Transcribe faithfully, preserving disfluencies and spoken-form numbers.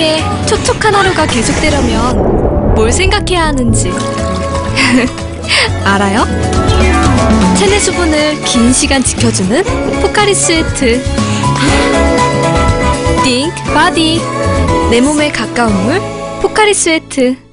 이렇게 촉촉한 하루가 계속되려면 뭘 생각해야 하는지 알아요? 체내 수분을 긴 시간 지켜주는 포카리 스웨트. Think Body. 내 몸에 가까운 물 포카리 스웨트.